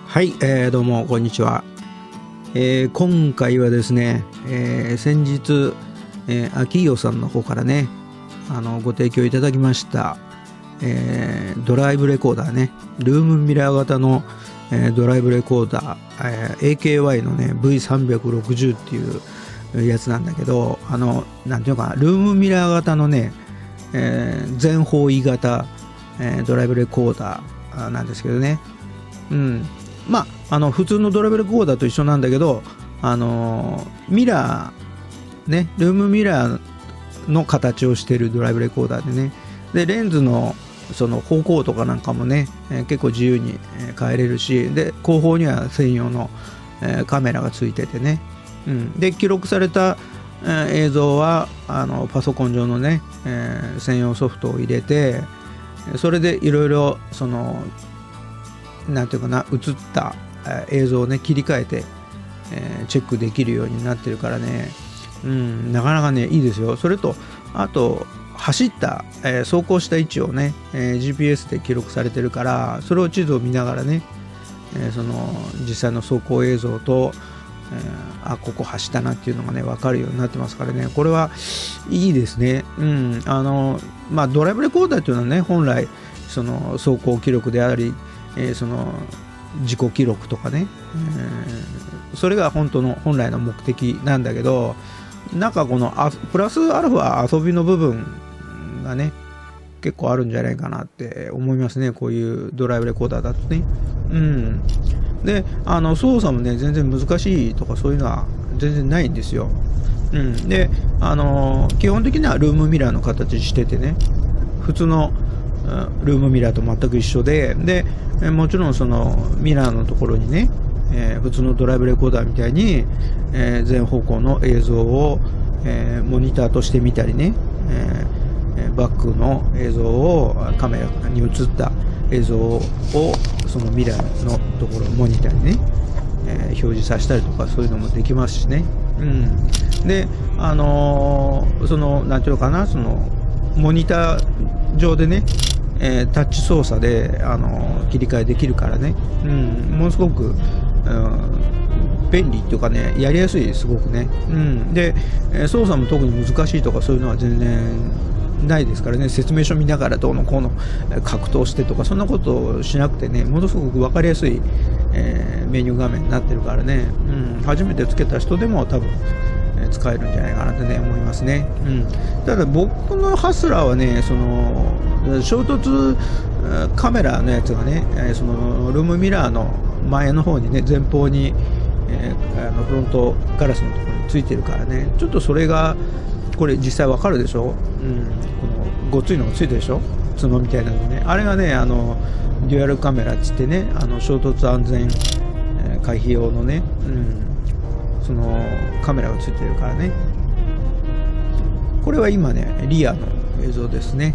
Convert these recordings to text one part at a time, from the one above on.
はい、どうもこんにちは。今回はですね、先日、秋代さんの方からねご提供いただきました、ドライブレコーダーね、ルームミラー型の、ドライブレコーダー、AKY のね V360 っていうやつなんだけど、なんていうのかな、ルームミラー型のね、全方位型、ドライブレコーダーなんですけどね。まあ、普通のドライブレコーダーと一緒なんだけど、ミラーね、ルームミラーの形をしているドライブレコーダーでね、でレンズのその方向とかなんかもね、結構自由に変えれるし、で後方には専用の、カメラがついててね、で記録された、映像はパソコン上のね、専用ソフトを入れて、それでいろいろそのなんていうかな、映った映像をね切り替えて、チェックできるようになってるからね、なかなかねいいですよ。それとあと走った、走行した位置をね、GPS で記録されてるから、それを地図を見ながらね、その実際の走行映像と、ここ走ったなっていうのがね分かるようになってますからね、これはいいですね。まあドライブレコーダーっていうのはね、本来その走行記録であり、その自己記録とかね、それが本来の目的なんだけど、なんかこのプラスアルファ遊びの部分がね結構あるんじゃないかなって思いますね、こういうドライブレコーダーだとね。で操作もね全然難しいとかそういうのは全然ないんですよ。で基本的にはルームミラーの形しててね、普通のルームミラーと全く一緒で、もちろんそのミラーのところにね、普通のドライブレコーダーみたいに、全方向の映像を、モニターとして見たりね、バックの映像をカメラに映った映像をそのミラーのところモニターにね、表示させたりとか、そういうのもできますしね。でそのなんていうのかな、そのモニター上でね、タッチ操作で切り替えできるからね、ものすごく、便利っていうかね、やりやすい、すごくね。で操作も特に難しいとかそういうのは全然ないですからね、説明書見ながらどうのこうの格闘してとかそんなことをしなくてね、ものすごく分かりやすい、メニュー画面になってるからね、初めてつけた人でも多分使えるんじゃないかなってね思いますね。ただ僕のハスラーはね、その衝突カメラのやつがね、そのルームミラーの前の方にね、前方に、フロントガラスのところについてるからね、ちょっとそれがこれ実際わかるでしょ。このごついのがついてるでしょ、角みたいなのね。あれがねデュアルカメラっつってね、衝突安全、回避用のね、そのカメラがついてるからね。これは今ねリアの映像ですね。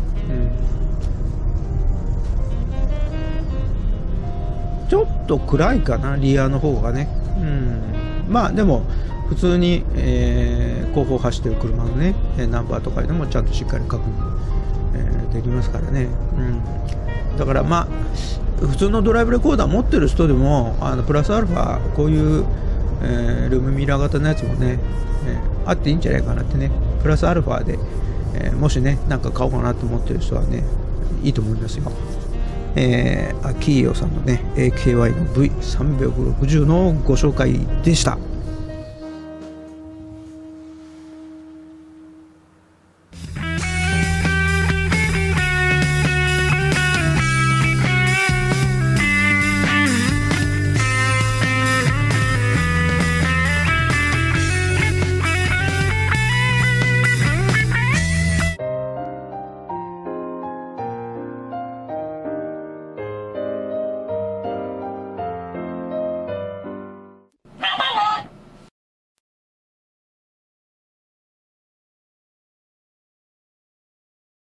ちょっと暗いかな、リアの方がね。まあでも普通に、後方走ってる車のねナンバーとかでもちゃんとしっかり確認、できますからね。だからまあ普通のドライブレコーダー持ってる人でもプラスアルファこういう、ルームミラー型のやつもね、あっていいんじゃないかなってね。プラスアルファで、もしねなんか買おうかなと思ってる人はねいいと思いますよ。秋代さんのね AKY の V360 のご紹介でした。